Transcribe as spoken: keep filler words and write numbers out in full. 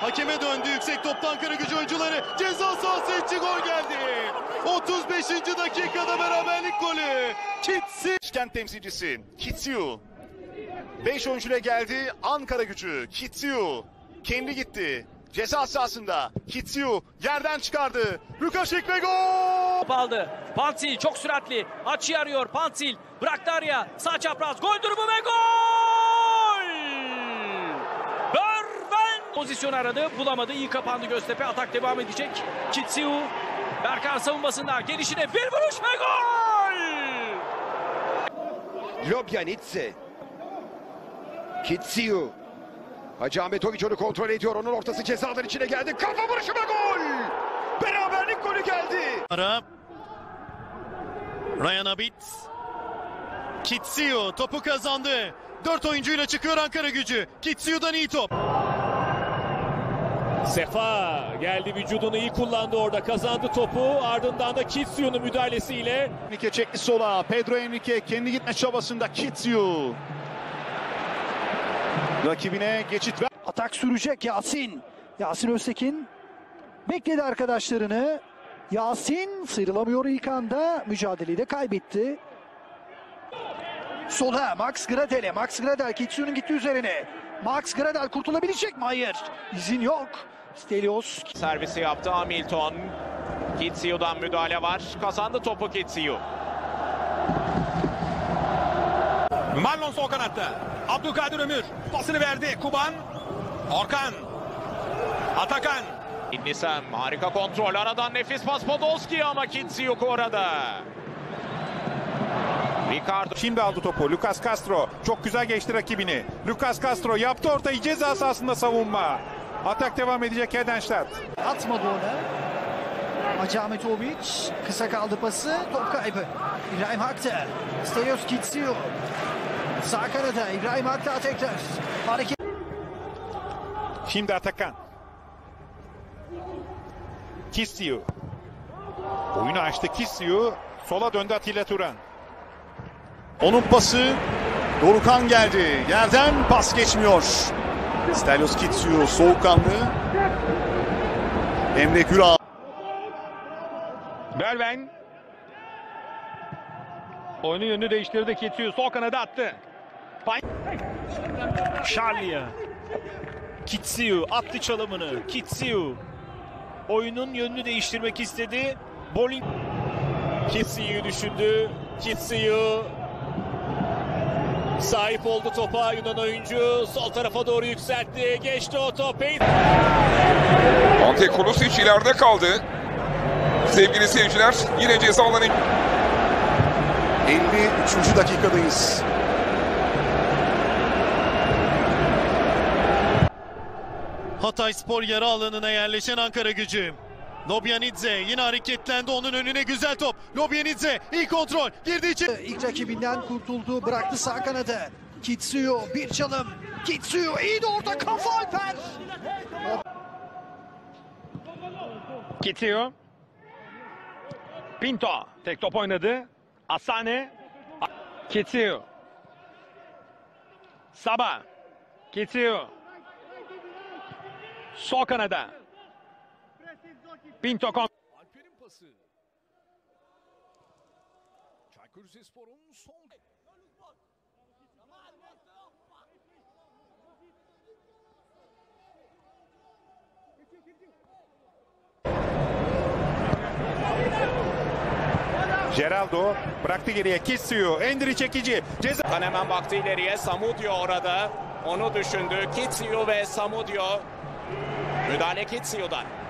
Hakeme döndü. Yüksek toptan Ankara-Gücü oyuncuları. Ceza sahası içi gol geldi. otuz beşinci dakikada beraberlik golü. Kitsi. Kent temsilcisi Kitsiu. beş oyuncuyla geldi Ankara-Gücü. Kitsiu kendi gitti. Ceza sahasında Kitsiu yerden çıkardı. Lukasik ve gol! Top aldı. Pansil çok süratli. Açıyı arıyor. Pansil bıraktı araya. Sağ çapraz. Gol durumu ve gol! Berven pozisyon aradı. Bulamadı. İyi kapandı Göztepe. Atak devam edecek. Kitsiu. Berkan savunmasında. Gelişine bir vuruş ve gol! Lobjanidze. Kitsiu. Hacı Ahmetoviç onu kontrol ediyor. Onun ortası cezalar içine geldi. Kafa vuruşu ve gol! Beraberlik golü geldi. Ara. Ryan Abit. Kitsiu topu kazandı. Dört oyuncuyla çıkıyor Ankara-Gücü. Kitsiu'dan iyi top. Sefa geldi, vücudunu iyi kullandı orada, kazandı topu, ardından da Kitsiu'nun müdahalesiyle. Enrique çekti sola. Pedro Enrique kendi gitme çabasında Kitsiu. Rakibine geçit ver. Atak sürecek Yasin. Yasin Öztekin bekledi arkadaşlarını. Yasin sıyrılamıyor ilk anda. Mücadeleyi de kaybetti. Sola Max Gradel. Max Gradel Kitsiu'nun gitti üzerine. Max Gradel kurtulabilecek mi? Hayır. İzin yok. Stelios. Servisi yaptı Hamilton. Kitsiu'dan müdahale var. Kazandı topu Kitsiu. Marlon sol kanatta. Abdülkadir Ömür pasını verdi. Kuban. Orkan. Atakan. İnnisem harika kontrol. Aradan nefis pas Podolski ama Kitsiu orada. Ricardo. Şimdi aldı topu. Lucas Castro çok güzel geçti rakibini. Lucas Castro yaptı ortayı, ceza sahasında savunma. Atak devam edecek Hedenstadt. Atmadı ona. Hacı Ahmetoviç kısa kaldı pası. Top kaybı. İbrahim Hak'ta. Stelios Kitsiu. Sağ kanada İbrahim Hak'ta tekrar. Hareket. Şimdi Atakan. Kissiu. Oyunu açtı Kissiu. Sola döndü Atilla Turan. Onun pası. Dorukhan geldi. Yerden pas geçmiyor. Stelios Kitsiu soğukkanlı. Emre Güral. Berven. Oyunun yönünü değiştirdi Kitsiu. Sol kanada attı. Charlia. Kitsiu attı çalımını. Kitsiu oyunun yönünü değiştirmek istedi. Bowling. Kitsiu'yu düşündü. Kitsiu sahip oldu topa. Yunan oyuncu sol tarafa doğru yükseltti. Geçti o top. Ante Kulusic ileride kaldı. Sevgili seyirciler, yine ceza alanı. elli üçüncü dakikadayız. Hatayspor yarı alanına yerleşen Ankara-Gücü. Lobjanidze yine hareketlendi, onun önüne güzel top. Lobjanidze iyi kontrol girdi içeri. İlk rakibinden kurtuldu. Bıraktı sağ kanada. Kitsiu bir çalım. Kitsiu iyi de orada kafa Alper. Kitsiu. Pinto tek top oynadı. Asane. Kitsiu. Saba. Kitsiu. Sol kanada. Pinto kon. Alper'in pası. Çaykur Rizespor'un son. Geraldo bıraktı geriye. Kissiu. Endiri çekici. Ceza. Hemen baktı ileriye. Samudio orada. Onu düşündü. Kitsiu ve Samudio. Müdahale Kitsiu'dan.